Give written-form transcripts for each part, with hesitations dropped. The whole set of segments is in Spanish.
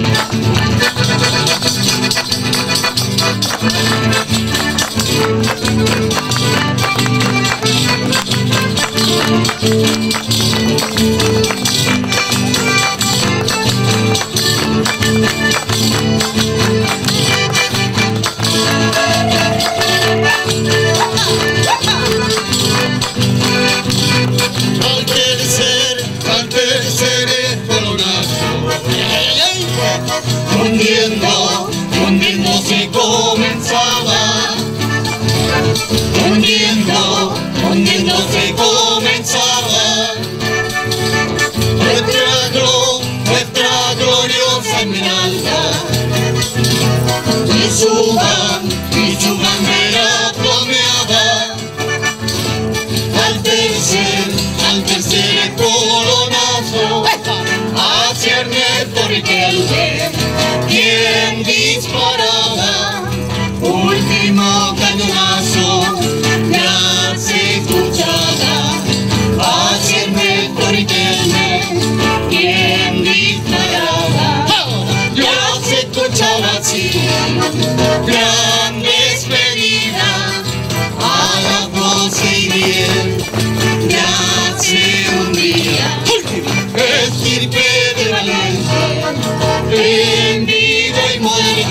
Hundiendo se comenzaba, hundiendo se comenzaba nuestra gloriosa Esmeralda, y su bandera flameaba al tercer colonazo hacia Ernesto Riquelme, quien disparaba último cañonazo, ya se escuchaba hacia Ernesto Riquelme, quien disparaba, ya se escuchaba así, gran despedida a las 12:10, ya se hundía estirpe de valiente, en vida y muerte.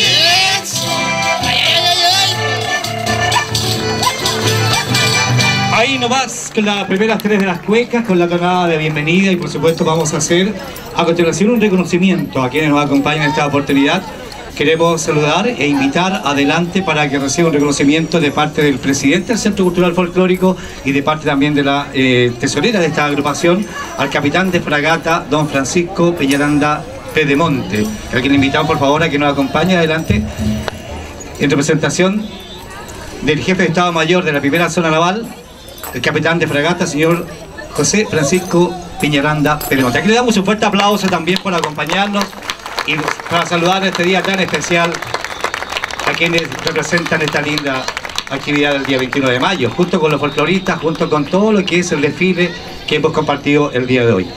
Ahí nomás con las primeras tres de las cuecas, con la tonada de bienvenida, y por supuesto vamos a hacer a continuación un reconocimiento a quienes nos acompañan en esta oportunidad. Queremos saludar e invitar adelante para que reciba un reconocimiento de parte del presidente del Centro Cultural Folclórico y de parte también de la tesorera de esta agrupación, al capitán de fragata, don Francisco Peñaranda Pedemonte, a quien le invitamos por favor a que nos acompañe adelante en representación del jefe de Estado Mayor de la primera zona naval, el capitán de fragata, señor José Francisco Peñaranda Pedemonte. Aquí le damos un fuerte aplauso también por acompañarnos y para saludar este día tan especial a quienes representan esta linda actividad del día 21 de mayo, junto con los folcloristas, junto con todo lo que es el desfile que hemos compartido el día de hoy.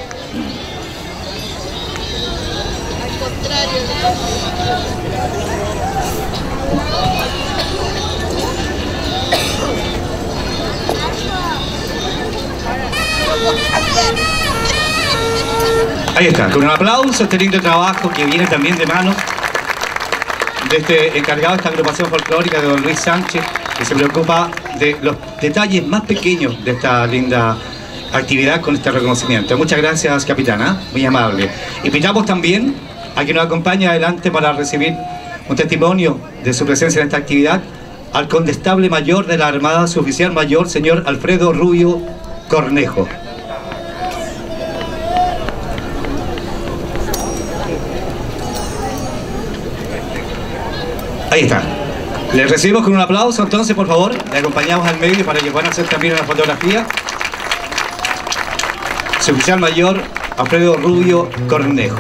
Ahí está, con un aplauso este lindo trabajo que viene también de manos de este encargado de esta agrupación folclórica, de don Luis Sánchez, que se preocupa de los detalles más pequeños de esta linda actividad con este reconocimiento. Muchas gracias, capitana, muy amable. Invitamos también a que nos acompañe adelante para recibir un testimonio de su presencia en esta actividad al condestable mayor de la Armada, su oficial mayor, señor Alfredo Rubio Cornejo. Ahí está. Les recibimos con un aplauso, entonces, por favor. Le acompañamos al medio para que puedan hacer también una fotografía. Su oficial mayor, Alfredo Rubio Cornejo.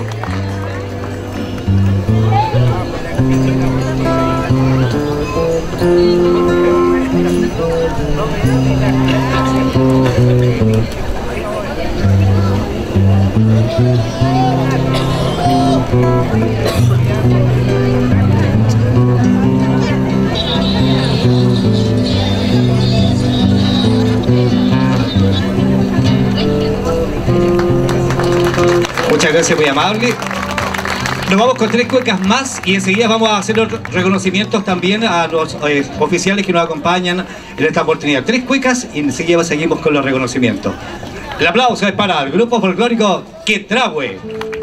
Muchas gracias, muy amable. Nos vamos con 3 cuecas más y enseguida vamos a hacer los reconocimientos también a los oficiales que nos acompañan en esta oportunidad. 3 cuecas y enseguida seguimos con los reconocimientos. El aplauso es para el grupo folclórico Quetrahue.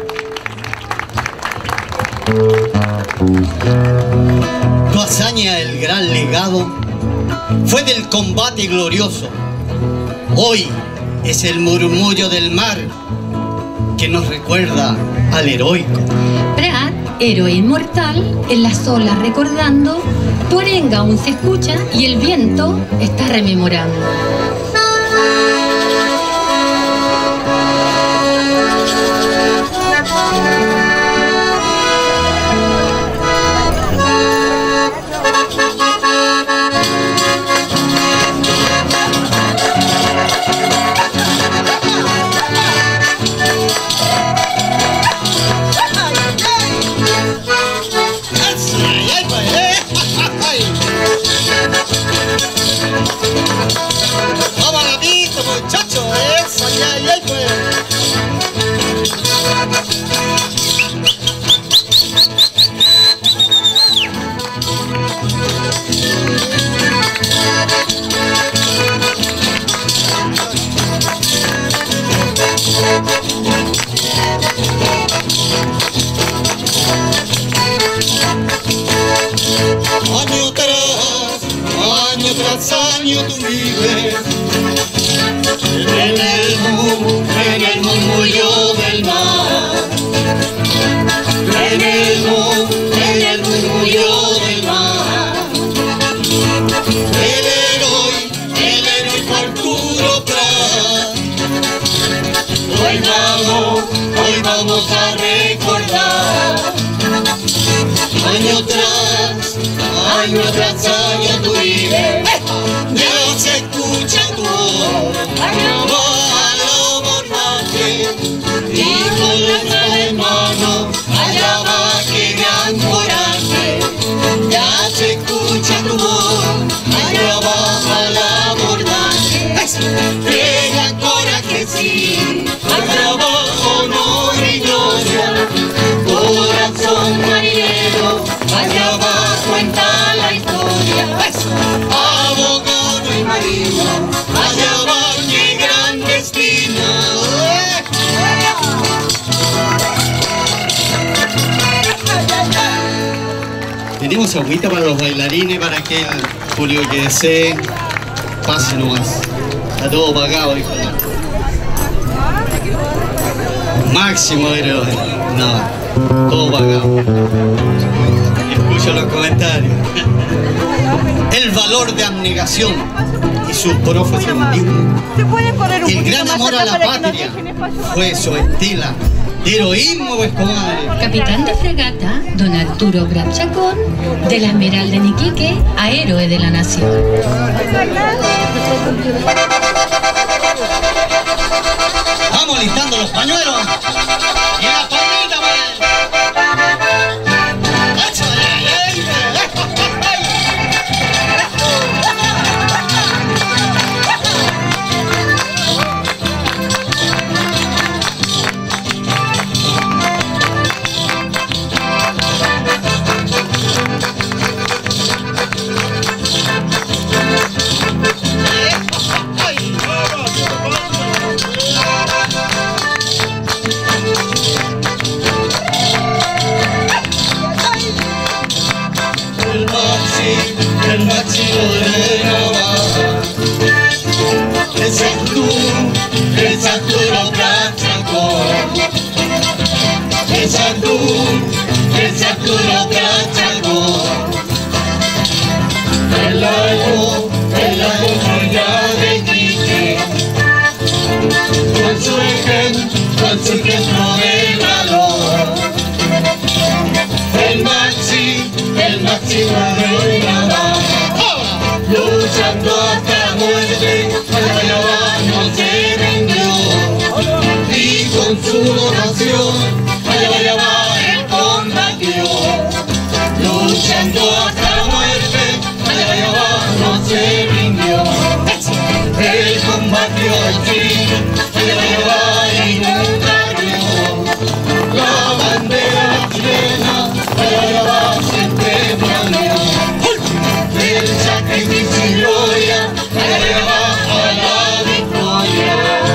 Tu hazaña, el gran legado, fue del combate glorioso. Hoy es el murmullo del mar que nos recuerda al heroico. Prat, héroe inmortal, en las olas recordando, tu arenga aún se escucha y el viento está rememorando. en el murmullo del mar. El héroe Arturo Prat. Hoy vamos a recordar. Año tras año tu vida, ya se escucha tu voz. Lo borraje y con las tres manos, allá va que gran coraje. Ya se escucha tu voz, allá va al abordaje. ¡Qué gran coraje sí! Allá va honor y gloria, corazón marinero, allá va cuenta la historia. Abogado y marino, allá va qué gran destino. Tenemos agüita para los bailarines, para que el Julio que desee pase nomás. Está todo pagado, hijo. Máximo héroe. No, todo pagado. Escucho los comentarios. El valor de abnegación y su profesionalismo. El gran amor a la patria fue su estela de heroísmo, pues, comadre. Capitán de fragata, don Arturo Prat Chacón, de la Esmeralda en Iquique, a héroe de la nación. Vamos listando los pañuelos y la palmita para él. El máximo de Navarra, es Arturo Prat Chacón. Es Arturo Prat Chacón. El lago ya de Iquique, con su ejemplo de valor. El máximo de Navarra, luchando hasta la muerte, allá no se rindió, y con su donación, allá él combatió, luchando hasta la muerte, allá no se rindió, él combatió al fin, allá y nunca rió, la bandera chilena, allá siempre flameó. El sacrificio y gloria, allá va a la victoria.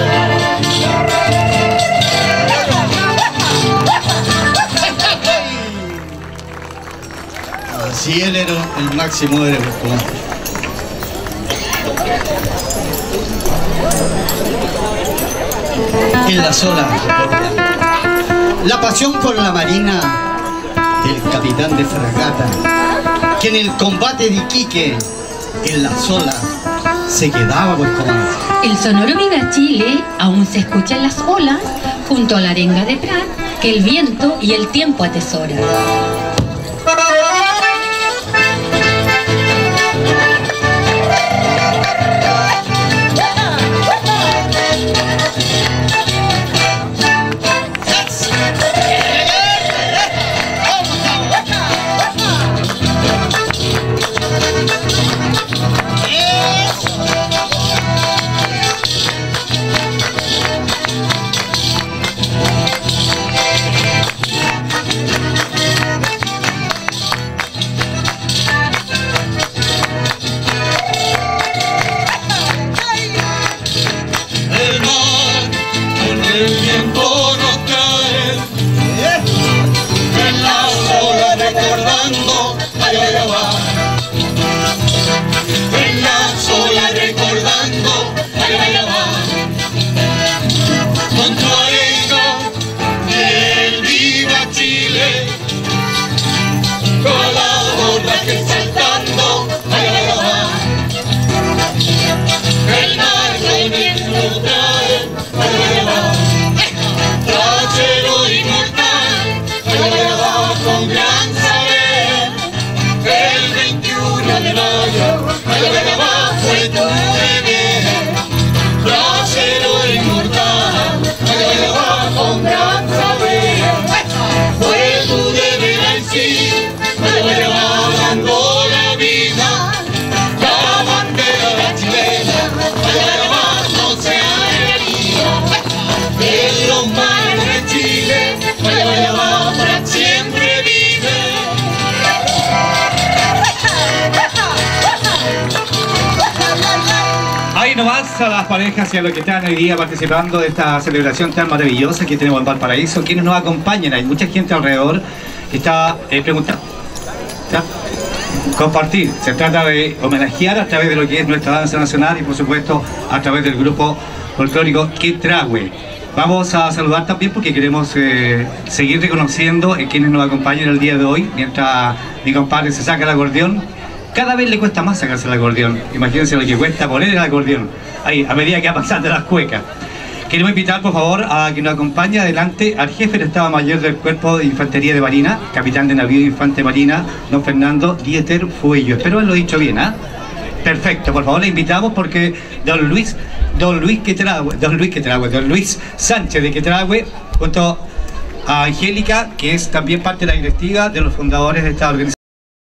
Así él era el máximo héroe. En la sola, la pasión por la marina del capitán de fragata, que en el combate de Iquique, en la sola, se quedaba por comando. El sonoro Viva Chile aún se escucha en las olas, junto a la arenga de Prat, que el viento y el tiempo atesoran. a las parejas y a los que están hoy día participando de esta celebración tan maravillosa que tenemos en Valparaíso, quienes nos acompañan. Hay mucha gente alrededor que está preguntando. Compartir, se trata de homenajear a través de lo que es nuestra danza nacional y por supuesto a través del grupo folclórico Quetrahue. Vamos a saludar también porque queremos seguir reconociendo a quienes nos acompañan el día de hoy, mientras mi compadre se saca el acordeón. Cada vez le cuesta más sacarse el acordeón. Imagínense lo que cuesta poner el acordeón ahí, a medida que va pasando las cuecas. Queremos invitar, por favor, a que nos acompañe adelante al jefe del Estado Mayor del Cuerpo de Infantería de Marina, capitán de navío Infante Marina, don Fernando Dieter Fuello. Espero haberlo dicho bien, ¿ah? Perfecto, por favor le invitamos porque don Luis Sánchez de Quetrahue, junto a Angélica, que es también parte de la directiva de los fundadores de esta organización.